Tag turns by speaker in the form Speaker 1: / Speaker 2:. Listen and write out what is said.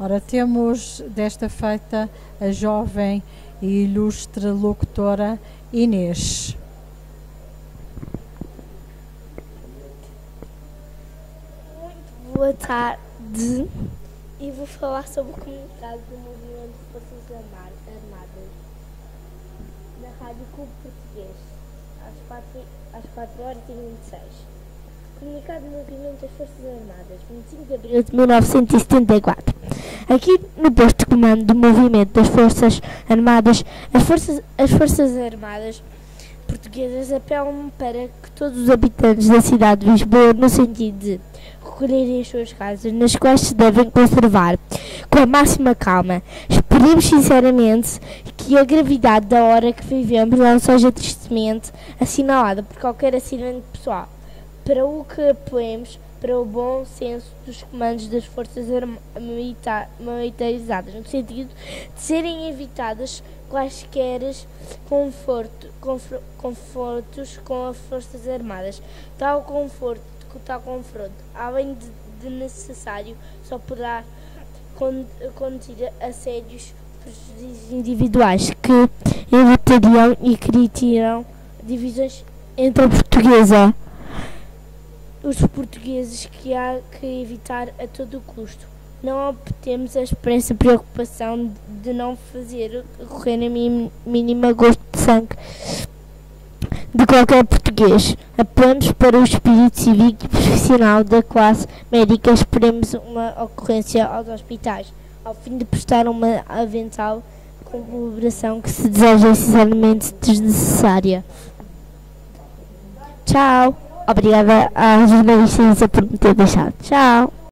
Speaker 1: Ora, temos desta feita a jovem e ilustre locutora Inês.
Speaker 2: Muito boa tarde, e vou falar sobre o comunicado do Movimento de Forças Armadas na Rádio Clube Português, às 4h26. Comunicado do Movimento das Forças Armadas, 25 de abril de 1974. Aqui no posto de comando do Movimento das Forças Armadas, as Forças Armadas portuguesas apelam para que todos os habitantes da cidade de Lisboa, no sentido de recolherem as suas casas, nas quais se devem conservar com a máxima calma. Esperemos sinceramente que a gravidade da hora que vivemos não seja tristemente assinalada por qualquer acidente pessoal, para o que apoiemos para o bom senso dos comandos das forças militarizadas, no sentido de serem evitadas quaisquer confrontos com as Forças Armadas. Tal confronto, além de necessário, só poderá conduzir a sérios prejuízos individuais que evitariam e criariam divisões entre a portuguesa. Os portugueses que há que evitar a todo o custo. Não obtemos a expressa preocupação de não fazer correr a mínima gosto de sangue de qualquer português. Apelamos para o espírito cívico e profissional da classe médica. Esperemos uma ocorrência aos hospitais, ao fim de prestar uma avental colaboração que se deseja sinceramente desnecessária. Tchau. Obrigada à jornalista Isa por me ter deixado. Tchau.